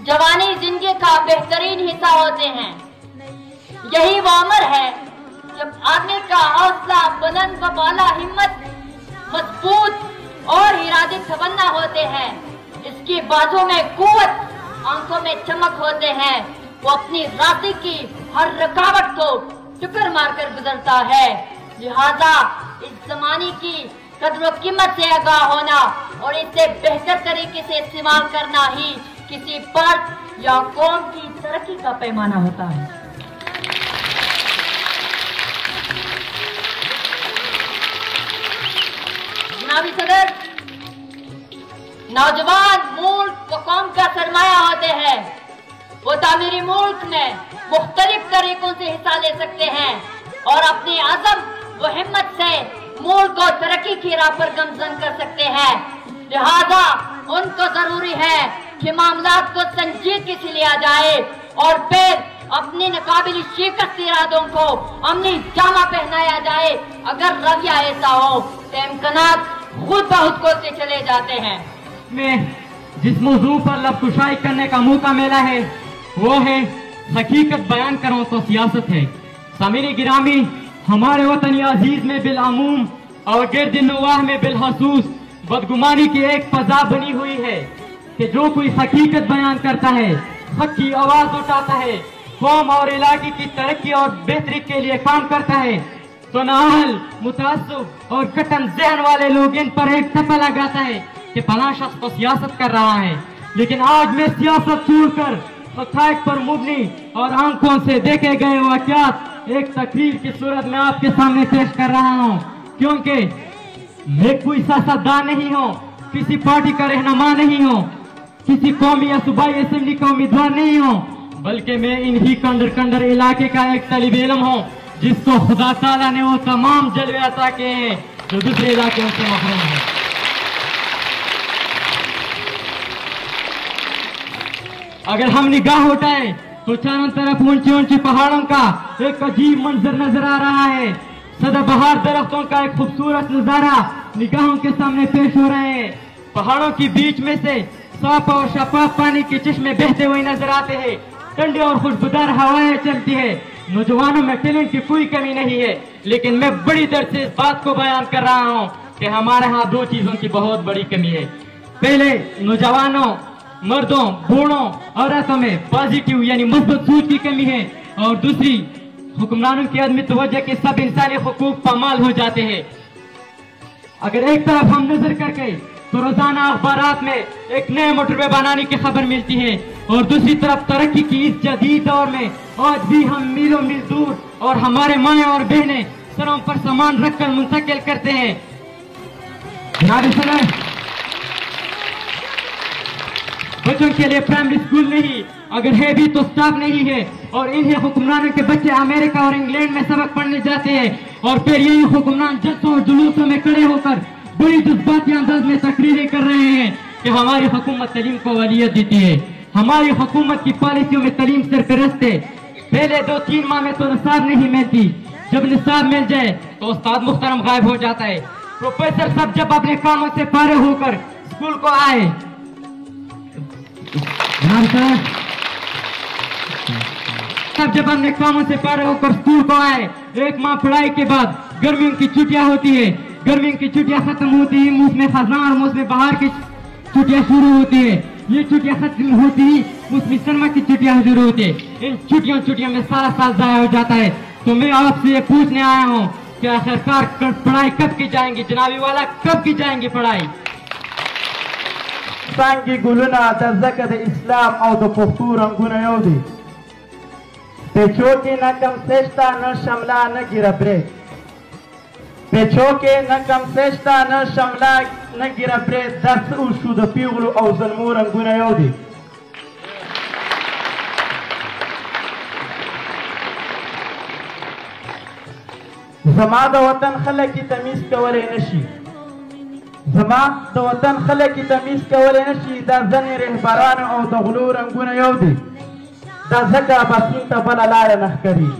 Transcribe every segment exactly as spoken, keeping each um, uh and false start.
जवानी जिंदगी का बेहतरीन हिस्सा होते हैं। यही वो उम्र है जब आदमी का हौसला बुलंद व बाला हिम्मत मजबूत और इरादे तमन्ना होते हैं। इसकी बाजों में कुव्वत, आंखों में चमक होते हैं। वो अपनी रास्ते की हर रुकावट को टक्कर मारकर गुजरता है। लिहाजा इस जमाने की कद्र कीमत से आगाह होना और इसे बेहतर तरीके से इस्तेमाल करना ही किसी फर्द या कौम की तरक्की का पैमाना होता है। जनाबी सदर, नौजवान मुल्क व कौम का सरमाया होते हैं। वो तामीरी मुल्क में मुख्तलिफ तरीकों से हिस्सा ले सकते हैं और अपनी आज़म व हिम्मत से मुल्क को तरक्की की राह पर गमजन कर सकते हैं। लिहाजा उनको जरूरी है कि मामलात को संजीदगी से लिया जाए और फिर अपनी नाकाबिल शिकस्त इरादों को अमनी जामा पहनाया जाए। अगर रवैया ऐसा हो तो इम्कानात खुद बहुत को से चले जाते हैं। में जिस मौजू पर लबकुशाई करने का मौका मिला है वो है हकीकत बयान करो तो सियासत है। सामिरी गिरामी, हमारे वतन अजीज में बिलामूम और गिरद नवाह में बिलहसूस बदगुमानी की एक फजा बनी हुई है कि जो कोई हकीकत बयान करता है, हक की आवाज उठाता है, कौम और इलाके की तरक्की और बेहतरी के लिए काम करता है, तो नाहल, मुतासब और कटन जहन वाले लोग इन पर एक टप्पा लगाता है कि फलां शख्स तो सियासत कर रहा है। लेकिन आज मैं सियासत छोड़कर हक़ाइक़ पर मुबनी और आंखों से देखे गए वाक़यात एक तकरीर की सूरत में आपके सामने पेश कर रहा हूँ, क्योंकि मैं कोई सियासतदान नहीं हूँ, किसी पार्टी का रहनुमा नहीं हूँ, किसी कौमी या सूबाई असेंबली का उम्मीदवार नहीं हूँ, बल्कि मैं इन्हीं कंडर कंडर इलाके का एक तलीब इल्म हूँ जिसको खुदा ताला ने वो तमाम जलवे अता किए हैं जो दूसरे इलाकों से महरूम है। अगर हम निगाह उठाएं तो चारों तरफ ऊंची ऊंची पहाड़ों का एक अजीब मंजर नजर आ रहा है। सदाबहार दरख्तों का एक खूबसूरत नजारा निगाहों के सामने पेश हो रहे हैं। पहाड़ों के बीच में से साफ और शफाफ पानी के चश्मे बहते हुए नजर आते हैं। ठंडी और खुशबूदार हवाएं चलती है। नौजवानों में टैलेंट की कोई कमी नहीं है, लेकिन मैं बड़ी दर्द से इस बात को बयान कर रहा हूँ कि हमारे यहाँ दो चीजों की बहुत बड़ी कमी है। पहले, नौजवानों, मर्दों, बूढ़ों, औरतों में पॉजिटिव यानी मजबूत सोच की कमी है, और दूसरी, हुक्मरानों की अदमी तवज्जो के सब इंसानी हुकूक पामाल हो जाते हैं। अगर एक तरफ हम नजर करके तो रोजाना अखबारात में एक नए मोटरवे बनाने की खबर मिलती है, और दूसरी तरफ तरक्की की इस जदीद दौर में आज भी हम मीलों मील दूर और हमारे माएँ और बहनें सरों पर सामान रखकर मुंतकिल करते हैं। बच्चों के लिए प्राइमरी स्कूल नहीं, अगर है भी तो स्टाफ नहीं है, और इन्हें हुक्मरानों के बच्चे अमेरिका और इंग्लैंड में सबक पढ़ने जाते हैं, और फिर यही हुक्मरान जलसों और जुलूसों में खड़े होकर बड़ी जज्बाती अंदाज में तकरीरें कर रहे हैं कि हमारी हुकूमत तालीम को वलीयत देती है, हमारी हुकूमत की पॉलिसियों में तालीम सरपरस्त है। पहले दो तीन माह में तो निसाब नहीं मिलती, जब निसाब मिल जाए तो उस्ताद मुख्तरम गायब हो जाता है। प्रोफेसर सब जब अपने कामों से फारिग होकर स्कूल को आए, सब जब अपने कामों से फारिग होकर स्कूल को आए, एक माह पढ़ाई के बाद गर्मियों की छुट्टियां होती है। गर्मियों की छुट्टियां खत्म होती है, मौसम खज़ां और मौसम बहार की छुट्टियां शुरू होती है। ये छुट्टियां खत्म होती ही मौसमी सरमा की छुट्टियां शुरू होती है। इन छुट्टियों छुट्टियों में सारा साल जाया हो जाता है। तो मैं आपसे ये पूछने आया हूँ कि आखिरकार पढ़ाई कब की जाएंगी? जनाबी वाला, कब की जाएंगी पढ़ाई? څانګې ګلونه د ځکه د اسلام او د پښتو رنګونه یو دي. پیچو کې نه کم سشته نه شمله نه ګیره برې، پیچو کې نه کم سشته نه شمله نه ګیره برې، درس وشو د پیغلو او زلمو رنګونه یو دي. زما د وطن خلک یې تمیز کولی نشي، زما د وطن خلک یې تمیز کولی نشي. دا ځنې رهبرانو او د غلو رنګونه یو دي. دا ځکه اباسین ته بله لاره نه ښکارېږي،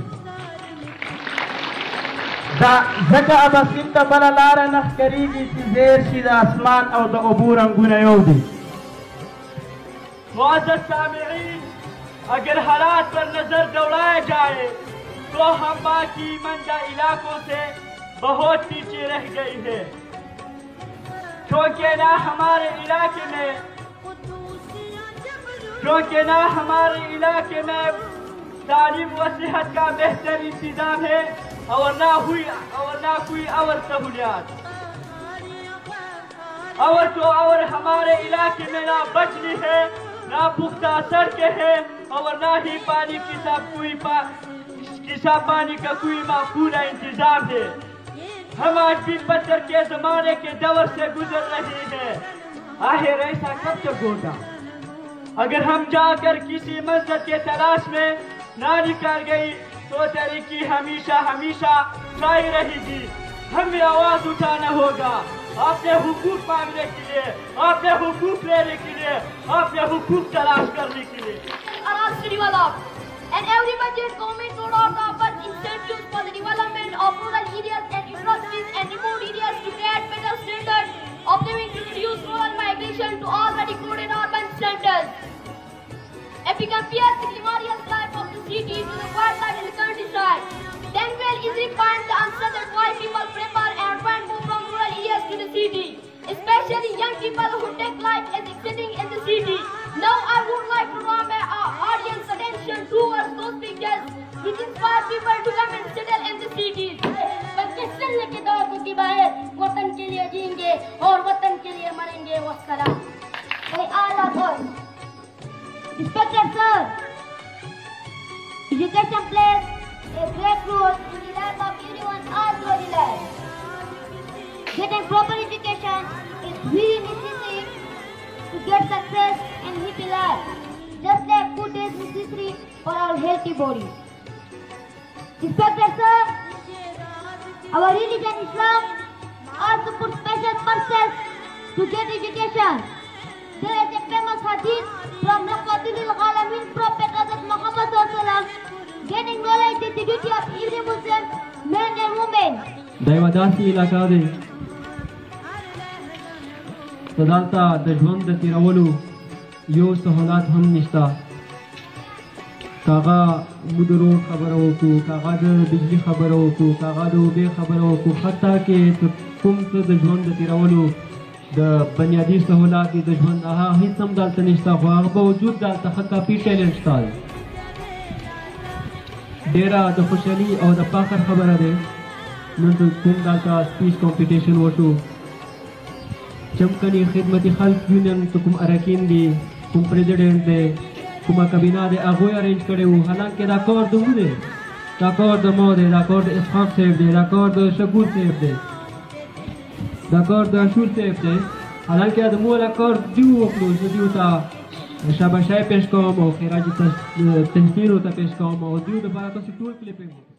دا ځکه اباسین ته بله لاره نه ښکارېږي چې زیر شي د اسمان او د اوبو رنګونه یو دي. معزز سامعین، اگر حالات پر نظر دوڑایا جائے تو ہم باقی مندہ علاقوں سے بہت پیچھے رہ گئی ہے، کیونکہ نہ ہمارے علاقے میں کیونکہ نہ ہمارے علاقے میں تعلیم و صحت کا بہتر انتظام ہے اور نہ ہوئی اور نہ کوئی اور سہولیات، اور تو اور ہمارے علاقے میں نہ بجلی ہے، نہ پختہ سڑکیں ہیں، اور نہ ہی پانی کی سب کوئی پا کسا پانی کا کوئی معقول انتظام ہے۔ ہم آج بھی پتھر کے زمانے کے دور سے گزر رہے ہیں، آخر ایسا کب تک ہوگا؟ اگر ہم جا کر کسی منزل کے تلاش میں نہ نکل گئی تو ترقی ہمیشہ ہمیشہ چھائی رہے گی۔ ہمیں آواز اٹھانا ہوگا اپنے حقوق مانگنے کے لیے، اپنے حقوق لینے کے لیے، اپنے حقوق تلاش کرنے کے لیے۔ And every budget government rolled out offers incentives for the development of rural areas and industries and remote areas to create better standards of living to reduce rural migration to already crowded urban centers. If we compare the glamorous life of the city to the quiet life in the countryside, then we'll easily find the answer that why people prefer and try and move from rural areas to the city, especially young people who take life as exciting in the city. Now I would like to draw my uh, audience attention towards those pictures which inspire people to come and settle in the cities. بچے چلنے کے دور کی باہر وطن کے لیے جئیں گے اور وطن کے لیے مریں گے، والسلام۔ Hey, Allah boy. Inspector sir, education plays a great role in the life of everyone all through the life. Getting proper education is very necessary to get success and happy life, just like food is necessary for our healthy body. Inspector sir, our religion Islam also puts special emphasis to get education. There is a famous hadith from Rahmatul Alamin Prophet Hazrat Muhammad sallallahu alaihi wasallam, getting knowledge is the duty of every Muslim, men and women. Devadasi علاقه دی دلته د ژوند د تیرولو یو سهولت هم نشته، کاغه موږ د روډ خبره وکړو، کاغه د بجلي خبره وکړو، کاغه د اوبې خبره وکړو، حتی کې کوم څه د ژوند د تیرولو د بنیادي سهولت د ژوند هغه هېڅ هم دلته نشته، خو هغه باوجود دلته ښه کافي ټیلنټ شته دی. ډېره د خوشحالي او د فخر خبره دی نن کوم دلته سپیچ کمپټیشن وشو، چمکني خدمتي خلق یونین ته کوم اراکین دي، کوم پریزیډنټ دی، کومه کابینه دی، هغوی ارینج کړی وو. حالانکې دا کار د مو دی، دا کار د ما دی، دا کار د اسحاق صاحب دی، دا کار د شکور صاحب دی، دا کار د اشور صاحب دی. حالانکې د مو والا کار دیو وکړو، زه دیو ته شاباشي پیش کوم او خراج تحسین ورته پیش کوم او دیو دپاره تاسو ټول کلیپ